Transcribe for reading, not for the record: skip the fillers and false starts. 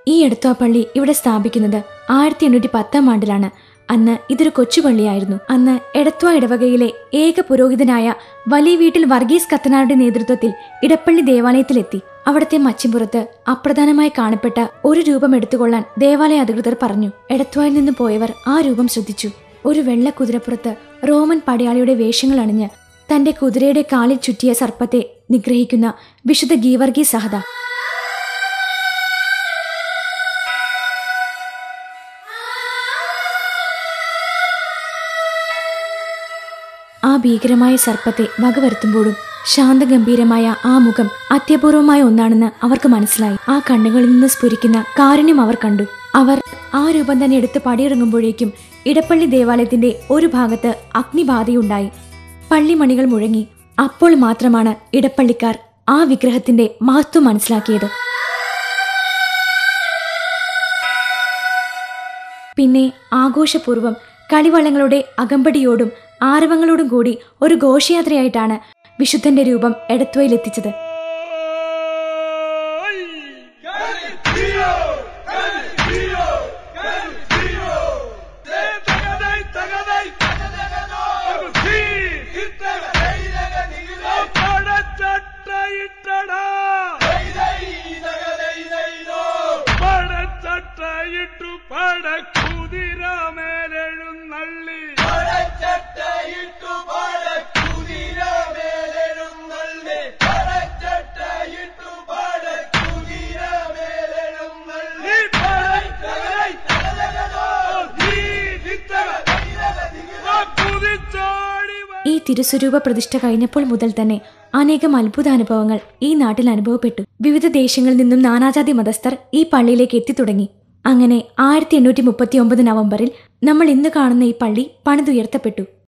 ഈ എടത്വാ പള്ളി ഇവിടെ സ്ഥാപിക്കുന്നത് 1810 ആണ്ടിലാണ്. അന്ന് ഇതൊരു കൊച്ചുപള്ളിയായിരുന്നു. അന്ന് എടത്വാ ഇടവകയിലെ ഏക പുരോഹിതനായ വലിയ വീട്ടിൽ വർഗീസ് കത്തനാരുടെ നേതൃത്വത്തിൽ ഇടപ്പള്ളി ദേവാലയത്തിലെത്തി. അവിടത്തെ മച്ചിമ്പുറത്ത് അപ്രധാനമായി കാണപ്പെട്ട ഒരു രൂപം എടുത്തുകൊള്ളാൻ ദേവാലയ അധികൃതർ പറഞ്ഞു. എടത്വായിൽ നിന്ന് പോയവർ ആ രൂപം ശ്രദ്ധിച്ചു. ഒരു വെള്ള കുതിരപ്പുറത്ത് റോമൻ പടയാളിയുടെ വേഷങ്ങൾ അണിഞ്ഞ് തന്റെ കുതിരയുടെ കാലിൽ ചുറ്റിയ സർപ്പത്തെ നിഗ്രഹിക്കുന്ന വിശുദ്ധ ഗീവർഗീസ് സഹദ. ആ ഭീകരമായ സർപ്പത്തെ വകവരുത്തുമ്പോഴും ശാന്തഗംഭീരമായ ആ മുഖം അത്യപൂർവമായ ഒന്നാണെന്ന് അവർക്ക് മനസ്സിലായി. ആ കണ്ണുകളിൽ നിന്ന് സ്ഫുരിക്കുന്ന കാരുണ്യം അവർ കണ്ടു. അവർ ആ രൂപം തന്നെ എടുത്ത് പടിയിറങ്ങുമ്പോഴേക്കും ഇടപ്പള്ളി ദേവാലയത്തിന്റെ ഒരു ഭാഗത്ത് അഗ്നിബാധയുണ്ടായി. പള്ളിമണികൾ മുഴങ്ങി. അപ്പോൾ മാത്രമാണ് ഇടപ്പള്ളിക്കാർ ആ വിഗ്രഹത്തിന്റെ മഹത്വം മനസ്സിലാക്കിയത്. പിന്നെ ആഘോഷപൂർവ്വം കളിവള്ളങ്ങളുടെ അകമ്പടിയോടും ആരവങ്ങളോടും കൂടി ഒരു ഘോഷയാത്രയായിട്ടാണ് വിശുദ്ധന്റെ രൂപം എടത്വയിലെത്തിച്ചത്. ഈ തിരുസ്വരൂപ പ്രതിഷ്ഠ കഴിഞ്ഞപ്പോൾ മുതൽ തന്നെ അനേകം അത്ഭുതാനുഭവങ്ങൾ ഈ നാട്ടിൽ അനുഭവപ്പെട്ടു. വിവിധ ദേശങ്ങളിൽ നിന്നും നാനാജാതി മതസ്ഥർ ഈ പള്ളിയിലേക്ക് എത്തിത്തുടങ്ങി. അങ്ങനെ 1839 നവംബറിൽ നമ്മൾ ഇന്ന് കാണുന്ന ഈ പള്ളി പണിതുയർത്തപ്പെട്ടു.